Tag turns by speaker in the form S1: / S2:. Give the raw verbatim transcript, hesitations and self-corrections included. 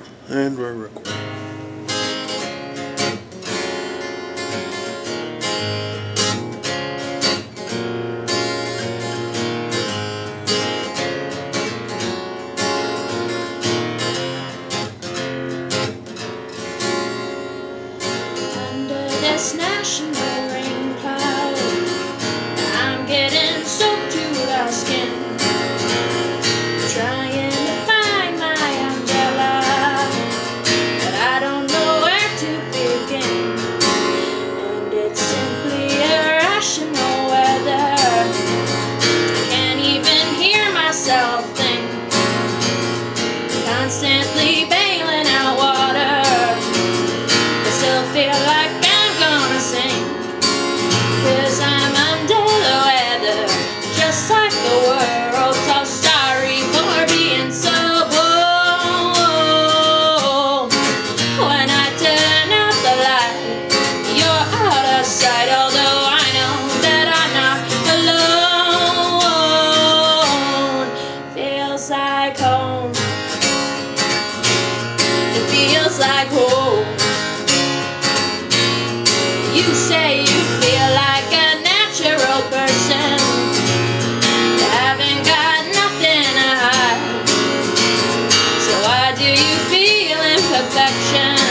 S1: And we're recording.
S2: Under this national rain cloud, I'm getting soaked to the skin, trying to find my umbrella, but I don't know where to begin. And it's simply irrational weather. I can't even hear myself think, constantly bailing out water. I still feel like I'm gonna sink, 'cause I'm under the weather, just like the world. So sorry for being so bold. When I turn out the light, you're out of sight, although I know that I'm not alone. Feels like home. It feels like home. You say you feel like a natural person, you haven't got nothing to hide. So why do you feel imperfection?